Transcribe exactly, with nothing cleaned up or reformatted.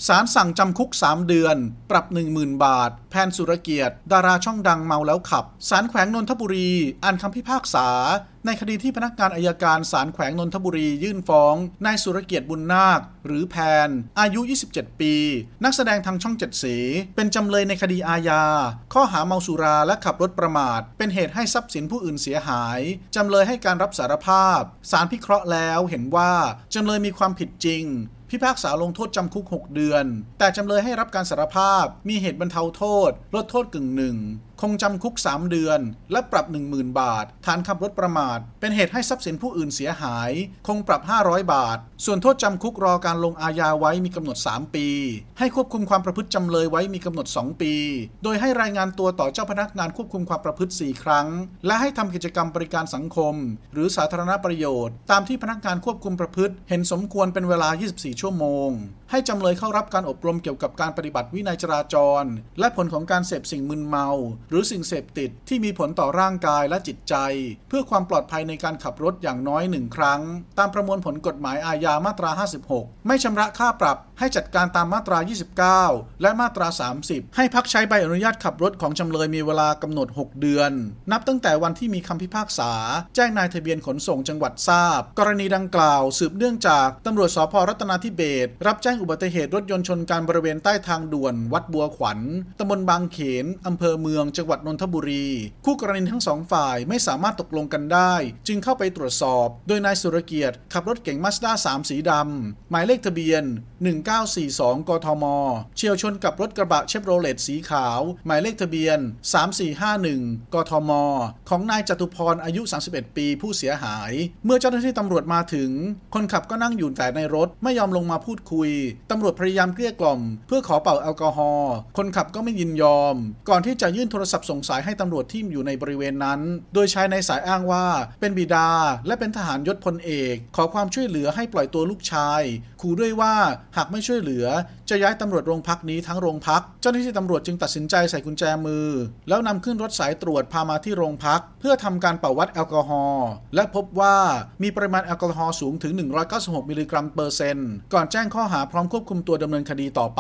ศาลสั่งจำคุกสามเดือนปรับ หนึ่งหมื่น บาทแพนสุรเกียรติดาราช่องดังเมาแล้วขับศาลแขวงนนทบุรีอ่านคำพิพากษาในคดีที่พนักงานอัยการศาลแขวงนนทบุรียื่นฟ้องนายสุรเกียรติบุญนาคหรือแพนอายุยี่สิบเจ็ดปีนักแสดงทางช่องเจ็ดสีเป็นจำเลยในคดีอาญาข้อหาเมาสุราและขับรถประมาทเป็นเหตุให้ทรัพย์สินผู้อื่นเสียหายจำเลยให้การรับสารภาพศาลพิเคราะห์แล้วเห็นว่าจำเลยมีความผิดจริงพิพากษาลงโทษจำคุกหกเดือนแต่จำเลยให้รับการสารภาพมีเหตุบรรเทาโทษลดโทษกึ่งหนึ่งคงจำคุกสามเดือนและปรับ หนึ่งหมื่น บาทฐานขับรถประมาทเป็นเหตุให้ทรัพย์สินผู้อื่นเสียหายคงปรับห้าร้อยบาทส่วนโทษจำคุกรอการลงอาญาไว้มีกำหนดสามปีให้ควบคุมความประพฤติจำเลยไว้มีกำหนดสองปีโดยให้รายงานตัวต่อเจ้าพนักงานควบคุมความประพฤติสี่ครั้งและให้ทำกิจกรรมบริการสังคมหรือสาธารณประโยชน์ตามที่พนักงานควบคุมประพฤติเห็นสมควรเป็นเวลายี่สิบสี่ชั่วโมงให้จำเลยเข้ารับการอบรมเกี่ยวกับการปฏิบัติวินัยจราจรและผลของการเสพสิ่งมึนเมาหรือสิ่งเสพติดที่มีผลต่อร่างกายและจิตใจเพื่อความปลอดภัยในการขับรถอย่างน้อยหนึ่งครั้งตามประมวลผลกฎหมายอาญามาตราห้าสิบหกไม่ชำระค่าปรับให้จัดการตามมาตรายี่สิบเก้าและมาตราสามสิบให้พักใช้ใบอนุญาตขับรถของจำเลยมีเวลากำหนดหกเดือนนับตั้งแต่วันที่มีคำพิพากษาแจ้งนายทะเบียนขนส่งจังหวัดทราบกรณีดังกล่าวสืบเนื่องจากตำรวจสภ.รัตนาธิเบศรรับแจ้งอุบัติเหตุรถยนต์ชนกันบริเวณใต้ทางด่วนวัดบัวขวัญตำบลบางเขนอำเภอเมืองจังหวัดนนทบุรีคู่กรณีทั้งสองฝ่ายไม่สามารถตกลงกันได้จึงเข้าไปตรวจสอบโดยนายสุรเกียรติขับรถเก๋งมาสด้าสามสีดำหมายเลขทะเบียนหนึ่งเก้าสี่สองกทมเฉี่ยวชนกับรถกระบะเชฟโรเลตสีขาวหมายเลขทะเบียนสามสี่ห้าหนึ่งกทมของนายจตุพรอายุสามสิบเอ็ดปีผู้เสียหายเมื่อเจ้าหน้าที่ตำรวจมาถึงคนขับก็นั่งอยู่แต่ในรถไม่ยอมลงมาพูดคุยตำรวจพยายามเกลี้ยกล่อมเพื่อขอเป่าแอลกอฮอล์คนขับก็ไม่ยินยอมก่อนที่จะยื่นโทรศัพท์ส่งสายให้ตำรวจที่อยู่ในบริเวณนั้นโดยชายในสายอ้างว่าเป็นบิดาและเป็นทหารยศพลเอกขอความช่วยเหลือให้ปล่อยตัวลูกชายขู่ด้วยว่าหากไม่ช่วยเหลือจะย้ายตำรวจโรงพักนี้ทั้งโรงพักเจ้าหน้าที่ตำรวจจึงตัดสินใจใส่กุญแจมือแล้วนำขึ้นรถสายตรวจพามาที่โรงพักเพื่อทำการเป่าวัดแอลกอฮอล์และพบว่ามีปริมาณแอลกอฮอล์สูงถึงหนึ่งร้อยเก้าสิบหกมิลลิกรัมเปอร์เซ็นต์ก่อนแจ้งข้อหาพร้อมควบคุมตัวดำเนินคดีต่อไป